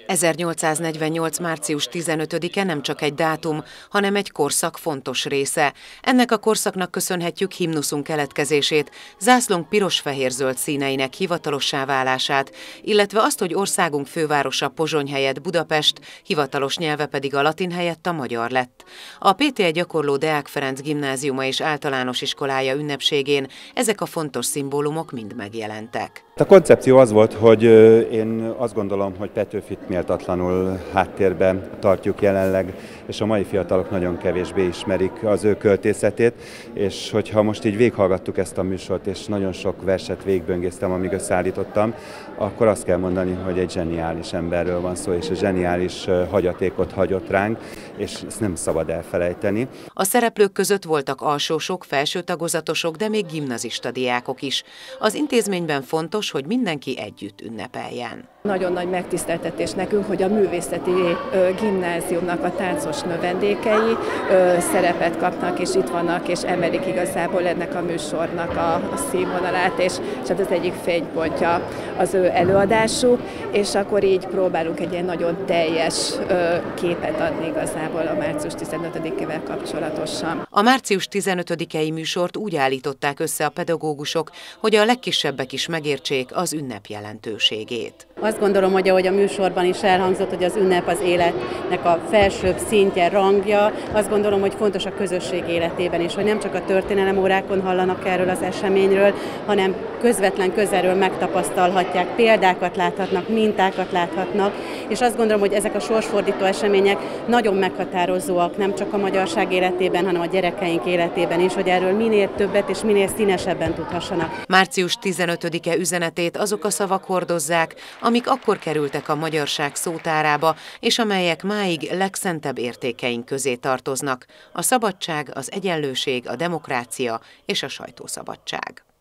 1848. március 15-e nem csak egy dátum, hanem egy korszak fontos része. Ennek a korszaknak köszönhetjük himnuszunk keletkezését, zászlónk piros-fehér-zöld színeinek hivatalossá válását, illetve azt, hogy országunk fővárosa Pozsony helyett Budapest, hivatalos nyelve pedig a latin helyett a magyar lett. A PTE gyakorló Deák Ferenc gimnáziuma és általános iskolája ünnepségén ezek a fontos szimbólumok mind megjelentek. A koncepció az volt, hogy én azt gondolom, hogy Petőfit méltatlanul háttérben tartjuk jelenleg, és a mai fiatalok nagyon kevésbé ismerik az ő költészetét, és hogyha most így végighallgattuk ezt a műsort, és nagyon sok verset végigböngésztem, amíg összeállítottam, akkor azt kell mondani, hogy egy zseniális emberről van szó, és egy zseniális hagyatékot hagyott ránk, és ezt nem szabad elfelejteni. A szereplők között voltak alsósok, felső tagozatosok, de még gimnazista diákok is. Az intézményben fontos, hogy mindenki együtt ünnepeljen. Nagyon nagy megtiszteltetés nekünk, hogy a művészeti gimnáziumnak a táncos növendékei szerepet kapnak, és itt vannak, és emelik igazából ennek a műsornak a színvonalát, és hát az egyik fénypontja az ő előadásuk, és akkor így próbálunk egy ilyen nagyon teljes képet adni igazából a március 15-ével kapcsolatosan. A március 15-i műsort úgy állították össze a pedagógusok, hogy a legkisebbek is megértsék az ünnep jelentőségét. Azt gondolom, hogy ahogy a műsorban is elhangzott, hogy az ünnep az életnek a felsőbb szintje, rangja, azt gondolom, hogy fontos a közösség életében is, hogy nem csak a történelemórákon hallanak erről az eseményről, hanem közvetlen közelről megtapasztalhatják, példákat láthatnak, mintákat láthatnak, és azt gondolom, hogy ezek a sorsfordító események nagyon meghatározóak, nem csak a magyarság életében, hanem a gyerekeink életében is, hogy erről minél többet és minél színesebben tudhassanak. Március 15-e üzenetét azok a szavak hordozzák, amik akkor kerültek a magyarság szótárába, és amelyek máig legszentebb értékeink közé tartoznak: a szabadság, az egyenlőség, a demokrácia és a sajtószabadság.